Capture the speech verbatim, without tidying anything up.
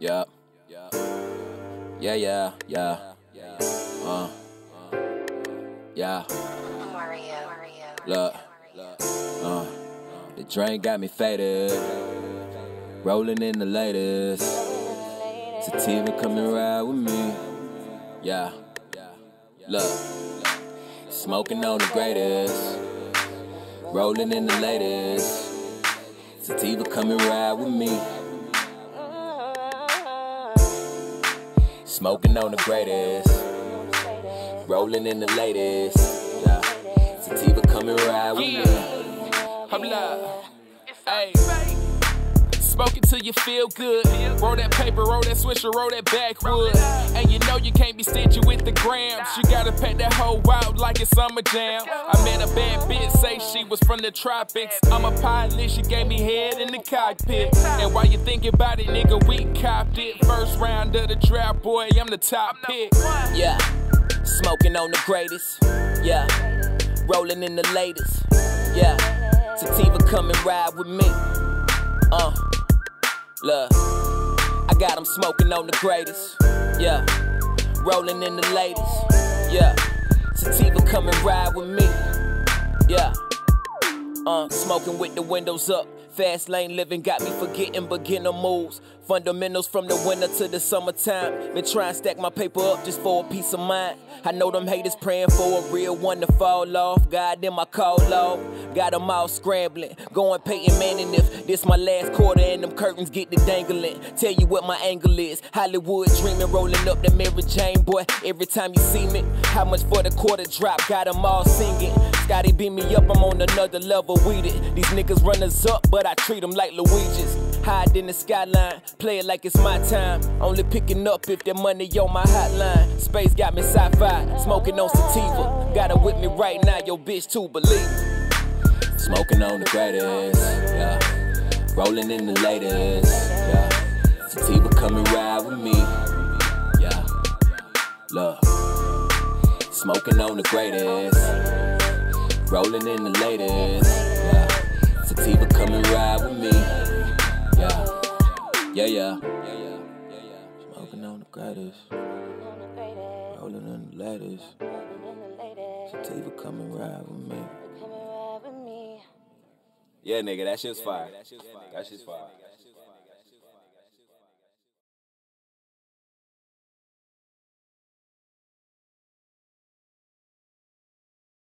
Yeah. Yeah, yeah, yeah. Uh. Yeah. Look. Uh. The drain got me faded. Rolling in the latest. Sativa coming ride with me. Yeah. Look. Smoking on the greatest. Rolling in the latest. Sativa coming ride with me. Smoking on the greatest. Rolling in the latest. Yeah. Sativa coming ride with me. I'm live. Hey. Smoking till you feel good. Roll that paper, roll that swisher, roll that backwood. And you know you can't be stingy with the grams. You gotta pack that hoe out like it's summer jam. I met a bad bitch, say she was from the tropics. I'm a pilot, she gave me head in the cockpit. And while you thinking about it, nigga, we copped it. First round of the draft, boy, I'm the top pick. Yeah, smoking on the greatest. Yeah, rolling in the latest. Yeah, Sativa come and ride with me. Uh. Look, I got them smoking on the greatest. Yeah, rolling in the latest. Yeah, Sativa come and ride with me. Yeah, uh, smoking with the windows up. Fast lane living got me forgetting beginner moves. Fundamentals from the winter to the summertime. Been trying to stack my paper up just for a peace of mind. I know them haters praying for a real one to fall off. God them I call off. Got them all scrambling. Going Peyton Manning if this my last quarter and them curtains get to dangling. Tell you what my angle is. Hollywood dreaming, rolling up the Mary Jane, boy. Every time you see me, how much for the quarter drop? Got them all singing. Scotty beat me up, I'm on another level with it. These niggas runners up, but I treat them like Luigi's. Hide in the skyline, play it like it's my time. Only picking up if the money on my hotline. Space got me sci-fi, smoking on Sativa. Got it with me right now, yo bitch too, believe me. Smoking on the greatest, yeah. Rolling in the latest, yeah. Sativa come and ride with me, yeah. Look, smoking on the greatest. Rolling in the latest, yeah. Sativa come and ride with me, yeah. Yeah, yeah. Smoking on the greatest. Rolling in the latest. Sativa come and ride with me. Yeah, nigga, that shit's fire. That shit's fire.